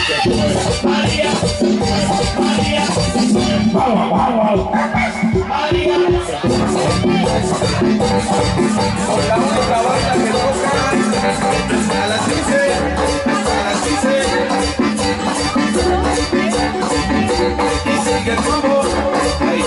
María, María, María. Por la única banda que toca a las 15, y sigue el rumbo. Ahí.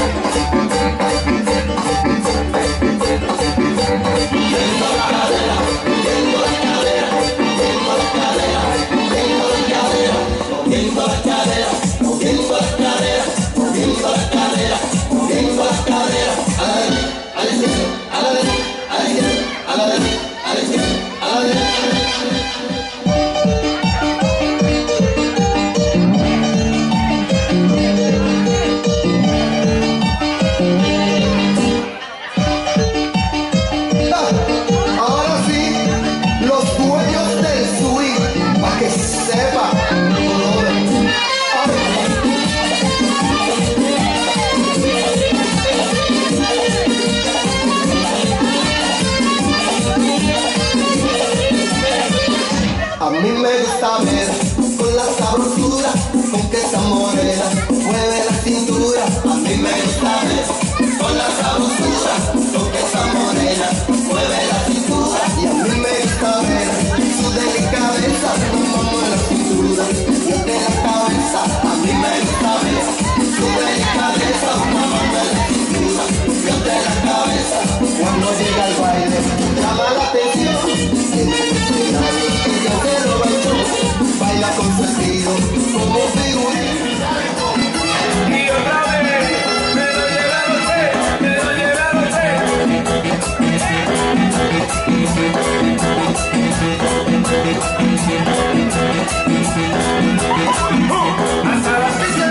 A mí me gusta ver con la sabrosura con que esa morena mueve la cintura. A mí me gusta ver con la sabrosura con que esa morena mueve la cintura. Y a mí me gusta ver su delicadeza como mueve la cintura. Y de la cabeza, a mí me gusta ver su delicadeza como mueve la cintura. Y de la cabeza, cuando llega al baile, llama la atención. Baila con su estilo como figurino. Y otra vez, me lo llevaron, me lo llevaron. Hasta la pista.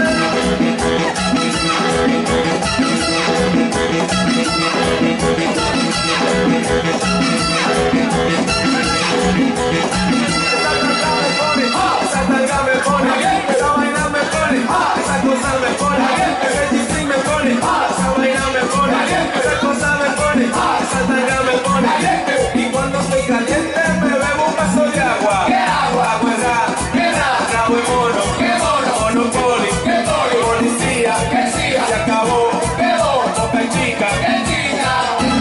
Esa nalga me pone, esa vaina me pone, esa cosa me pone, ese chiste me pone, esa vaina me pone, esa cosa me pone, esa nalga me pone. Y cuando estoy caliente me bebo un vaso de agua. ¿Qué agua? Agua es trago de mono, ¿qué mono? Monopoly, ¿qué mono? Policía, ¿qué siga? Se acabó, ¿qué boca chica? ¿Qué chica?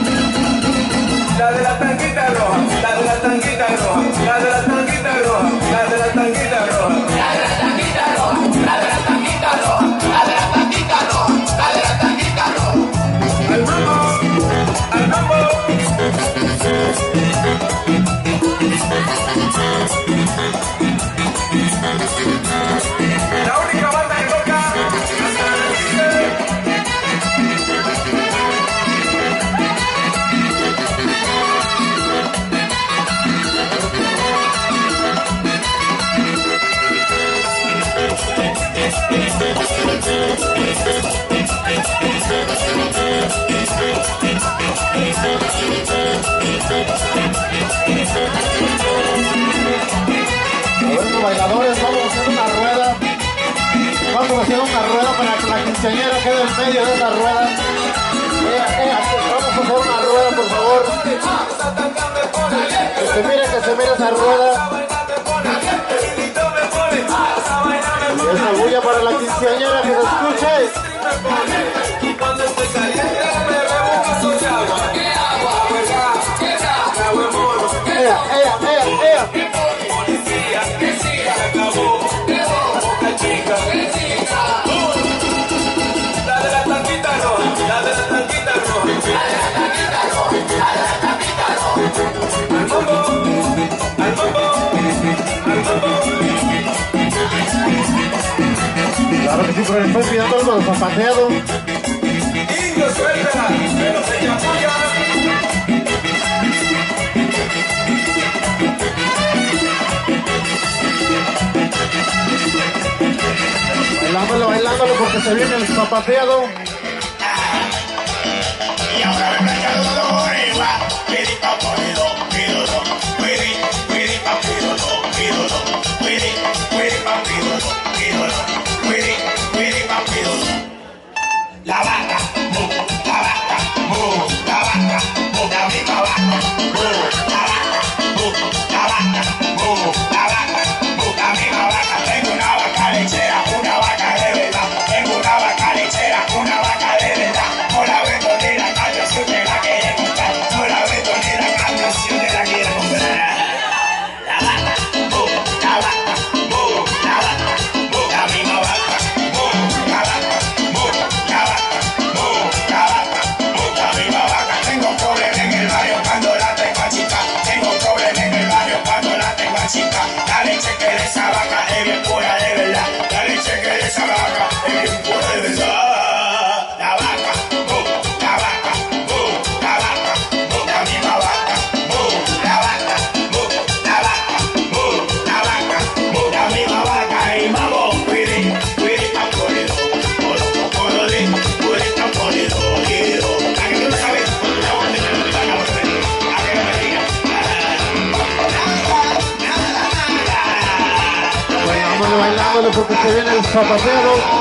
La de la tanquita roja, la de la tanquita roja, la de la tanquita roja, la de la tanquita roja, la de la tanquita roja, la de la tanquita roja, la de la tanquita roja, la de la tanquita roja. Al mambo, al mambo. La única banda que toca hasta las 15. Bailadores, vamos a hacer una rueda. Vamos a hacer una rueda para que la quinceañera quede en medio de esa rueda. Vamos a hacer una rueda, por favor. Que se mire esa rueda. Y esa bulla para la quinceañera, que se escuche. Y cuando estoy caliente me bebo un vaso de agua. ¿Qué agua? Agua de mono. Policía, que siga. Se acabó. Boca chica. ¿Qué chica? La de la tanquita roja, la de la tanquita roja, la de la tanquita roja, la de la tanquita roja. Al mambo, al mambo, al mambo. Claro que sí, pero le estoy pidiendo algo de zapateado. Indio suelta, pero se chapulla. Bailándolo porque se viene el zapateado. Y ahora me placa todo arriba. Pidi pa ponido, pídolo. Pidi pa pídolo, pídolo. Pidi pa pídolo, pídolo. Pidi pa pídolo. La vaca, mu, la vaca, mu, la vaca, mu, la misma vaca, mu, la vaca, mu, la vaca, mu, la vaca, mu, la misma vaca. Tengo una vaca. bailándole porque se viene el zapatero.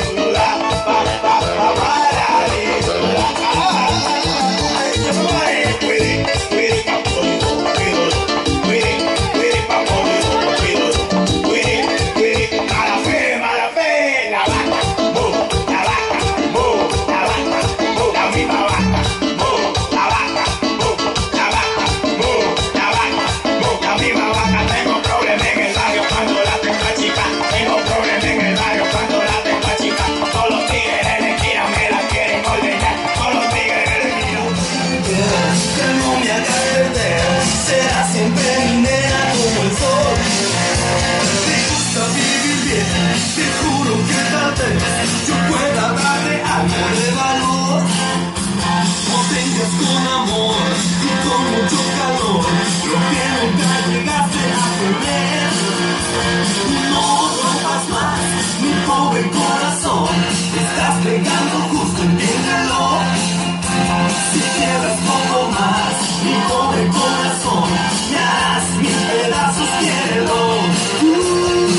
Yo pueda darle algo de valor, potencias con amor y con mucho calor, lo que nunca llegaste a tener. No rompas más, mi pobre corazón, estás pegando justo, entiéndelo. Si quieres poco más, mi pobre corazón, me harás mil pedazos, quiérelo.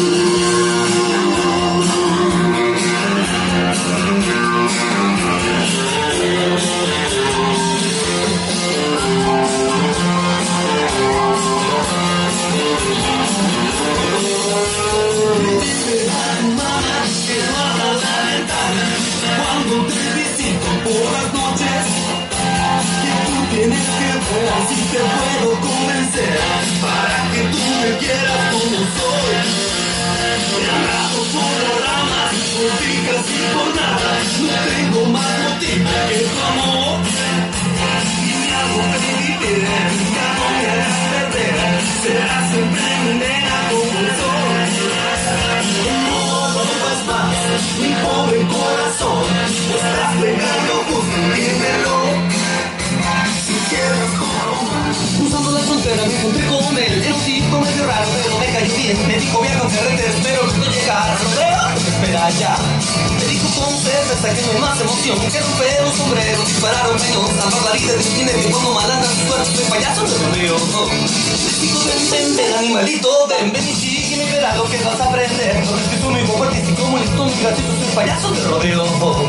Cuando te visito por las noches, que tú tienes que ver si te puedo convencer para que tú me quieras como soy. Me arrastro por las ramas, por picas y por nada, no tengo más motivo que tu amor. Y me hago vivir, ya no me harás perder, serás siempre mi nena como soy. No rompas más, mi pobre corazón, estás pegando justo, dímelo. Si quieres como más. Cruzando la frontera me encontré con él, era un tipo medio raro, pero me cayó bien. Me dijo viaja a te espero que no llegar, rodeo, que me espera ya. Me dijo con certeza que no hay más emoción que romper un sombrero, disparar un cañón, salvar la vida de un medio como malandra, su suerte, soy payaso de rodeo. Digo ven, animalito, ven y sígueme, verás lo que vas a aprender. No es que tú mi poco artístico, muy listo, muy gracioso, soy payaso de rodeo.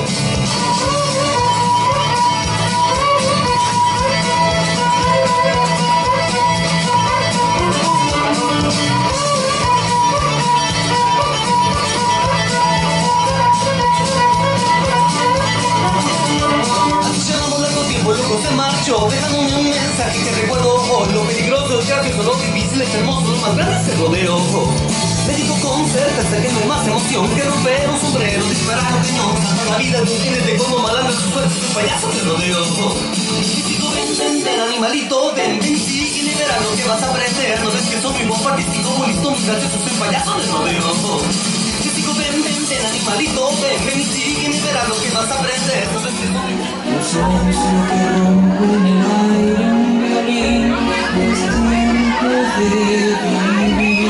Luego se marchó, dejándome un mensaje que recuerdo hoy. Lo peligroso, el gracioso, lo difícil, es hermoso, lo más grande es el rodeo. Me dijo con certeza que no hay más emoción que romper un sombrero, disparar un cañón, salvar la vida de un jinete como malandro, su suerte, soy payaso de rodeo. Y digo ven, animalito, ven, sigue y verás lo que vas a aprender. No ves que soy muy poco artístico, muy listo, muy gracioso, soy payaso de rodeo. Y digo ven, animalito, ven y sigue y verás lo que vas a aprender. No ves que soy muy poco. Los ojos lo que rompo en el aire, un violín, es tiempo de vivir.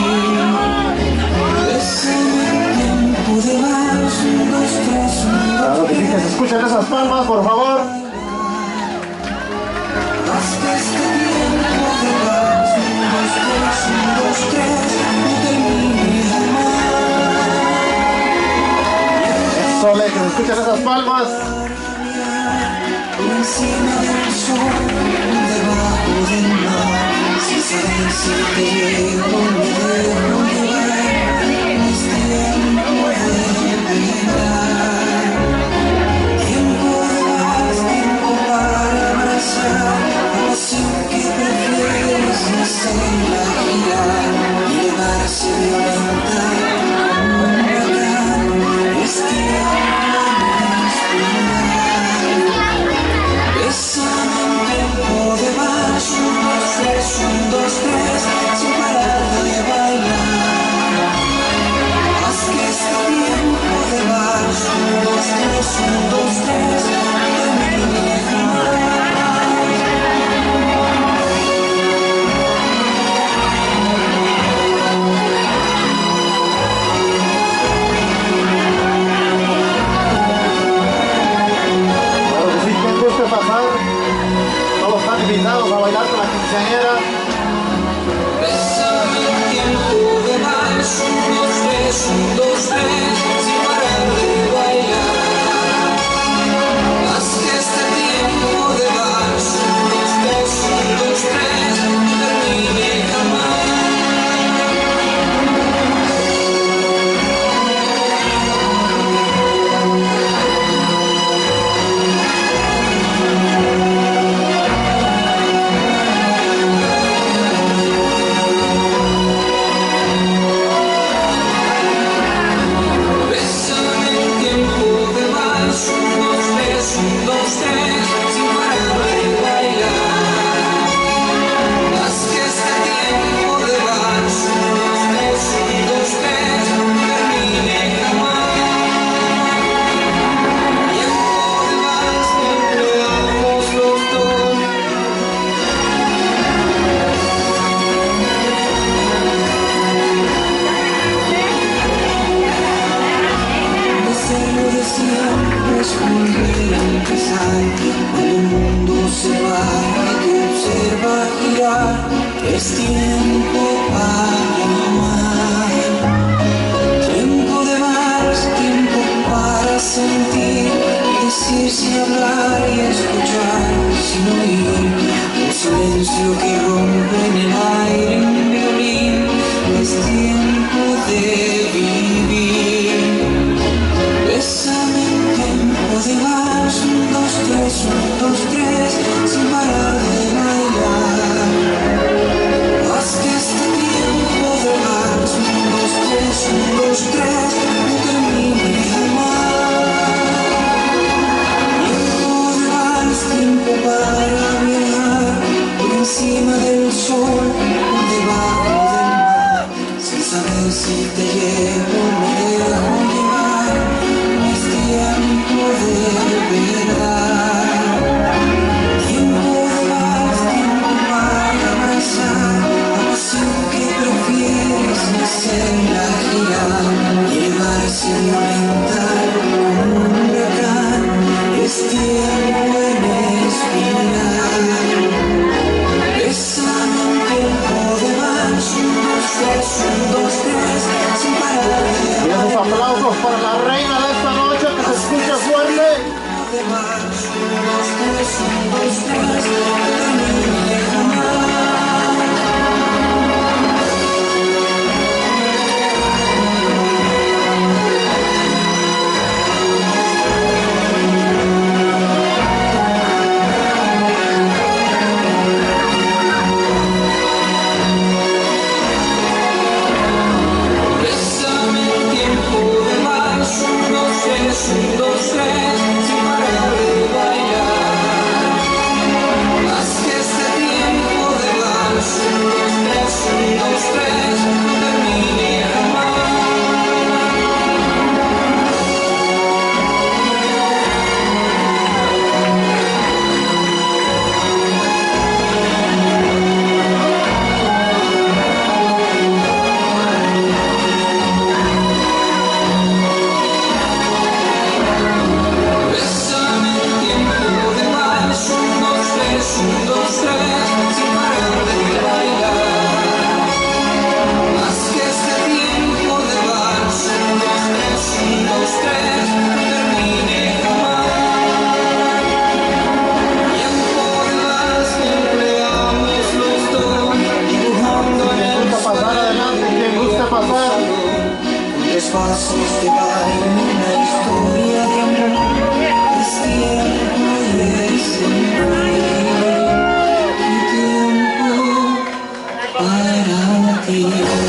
Bésame el tiempo de vals, 1, 2, 3, 1, 2, 3. Claro que sí, que se escuchen esas palmas, por favor. Hasta este tiempo de vals, 1, 2, 3, 1, 2, 3, no termine jamás. Eso, que se escuchen esas palmas. Encima del sol, debajo del mar, sin saber si te llevo o me debo llevar, es tiempo de llegar. Tiempo de vals, tiempo para abrazar, la pasión que prefieres hacerla girar y llevarse violenta como un huracán, es tiempo de respirar. Bésame en tiempo de vals, 1, 2, 3, 1, 2, 3, sin parar de bailar. es volver a empezar. Cuando el mundo se va y te observa girar, es tiempo para amar. Tiempo de vals, tiempo para sentir y decir sin hablar y escuchar sin oír. El silencio que rompe en el aire un violín, es tiempo de vivir. Bésame en tiempo de vals, 1, 2, 3, 1, 2, 3, sin parar de bailar. Haz que este tiempo de vals, 1, 2, 3, 1, 2, 3, no termine jamás. Tiempo de vals, tiempo para viajar por encima del sol, por debajo del mar, sin saber si te llevo o me dejo llevar. No es tiempo de verdad. Tiempo de vals, tiempo para abrazar la pasión que prefieres y hacerla girar y elevarse violenta como un huracán. Es tiempo en espiral. Bésame en tiempo de vals, 1, 2, 3, 1, 2, 3, sin parar de Y esos aplausos para la reina de esta noche, que se escuche fuerte. de vals, 1, 2, 3, 1, 2, 3, no termine jamás. Bésame en tiempo de vals, 1, 2, 3, 1, 2, 3, sin parar de bailar. Haz que este tiempo de vals, 1, 2, 3, 1, 2, 3, no termine jamás. Bésame en tiempo de vals, 1, 2, 3, 1, 2, 3, sin parar de bailar. Haz que este tiempo de vals, 1, 2, 3, 1, 2, 3, no termine jamás. Tiempo de vals que empleamos los dos, dibujando en el Gusta pasar adelante, quien guste pasar. espacios de baile, una historia de amor. Es tiempo de sentir y tiempo para ti.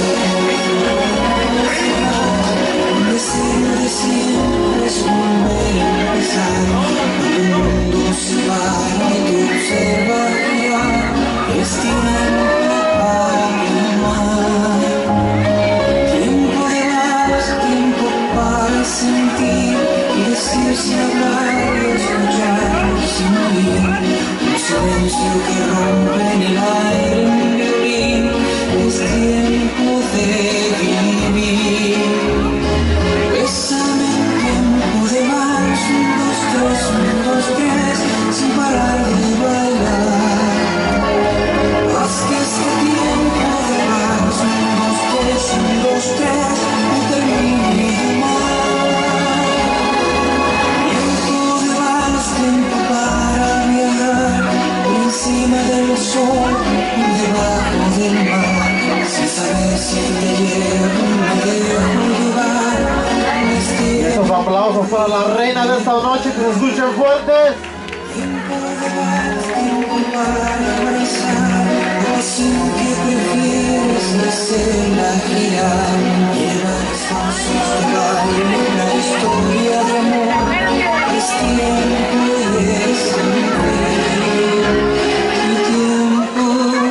El deseo de siempre es volver a empezar. Cuando el mundo se para y te observa girar, es tiempo para amar. Tiempo de vals, tiempo para sentir y decir sin hablar y escuchar sin oír. El silencio que rompe en el aire un violín, es tiempo de vivir. Bésame en tiempo de vals, 1, 2, 3, 1, 2, 3, sin parar de bailar. Haz que este tiempo de vals, 1, 2, 3, 1, 2, 3, no termine jamás. Tiempo de vals, tiempo para viajar por encima del sol, por debajo del mar, sin saber si te llevo o me dejo llevar. No es tiempo Esos aplausos para la reina de esta noche, que se escuchen fuertes. de vals, tiempo para abrazar la pasión que prefieres y hacerla girar. Lleva espacios de baile, una historia de amor. Es tiempo de sentir y tiempo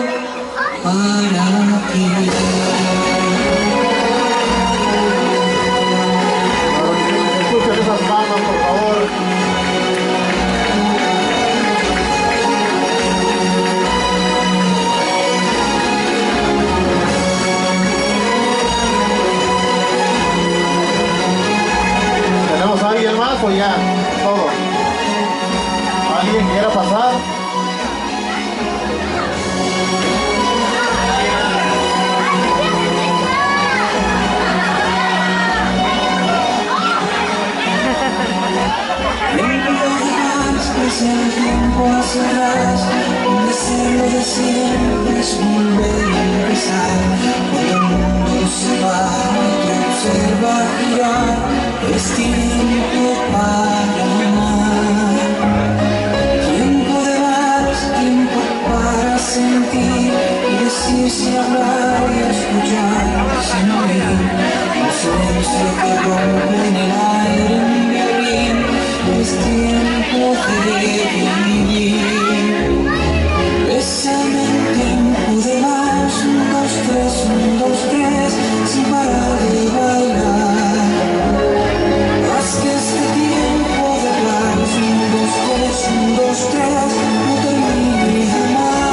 para ti. Escuchen esas manos, por favor. ¿Tenemos a alguien más o ya? todo. ¿Alguien quiera pasar? Pasa el tiempo hacia atrás, un deseo de siempre es volver a empezar. Cuando el mundo se va, te observa girar, es tiempo para amar. Tiempo de dar, tiempo para sentir y decirse, hablar y escuchar sin oír. El silencio que rompe en el aire un violín. Es tiempo de vivir. Bésame en tiempo de más, 1, 2, 3, 1, 2, 3, sin parar de bailar. Haz que este tiempo de más, 1, 2, 3, 1, 2, 3, no termine jamás.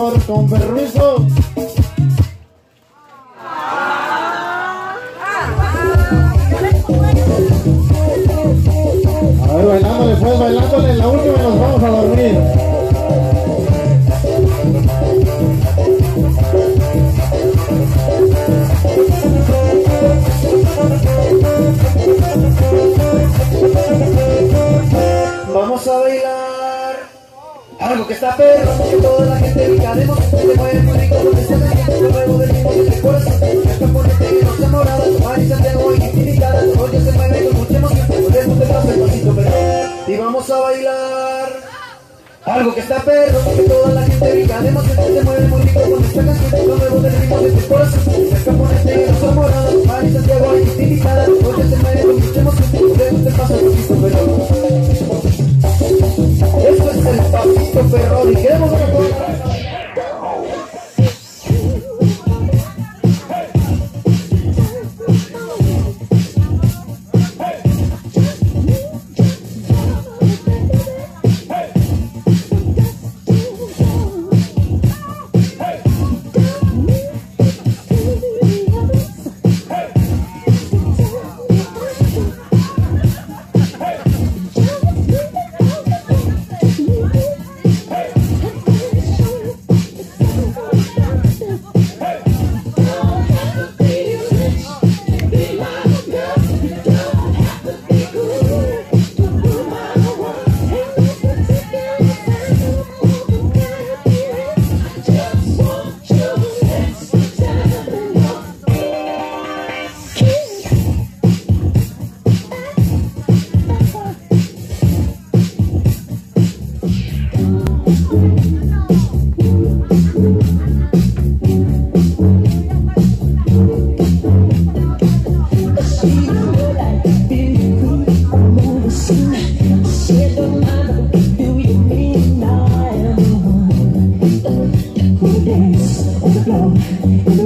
favor, con permiso. A ver, bailándole pues, bailándole, la última y nos vamos a dormir. Vamos a bailar algo que está perro, que toda la gente brincaremos, se mueve muy rico donde se me siente el nuevo del ritmo del corazón. Esta ponente que nos enamora, Tomar y Santiago y Infinidad, todo ya se mueve con mucha emoción, podemos detrás del pasito perro. Y vamos a bailar algo que está perro, que toda la gente brincaremos, se mueve muy rico con esta canción, lo nuevo del ritmo del corazón. Esta ponente que nos enamora, Tomar y Santiago y Infinidad, todo ya se mueve con mucha emoción, podemos detrás del pasito perro. Esto es el pasito perrón y queremos una cosa. Dance on the floor.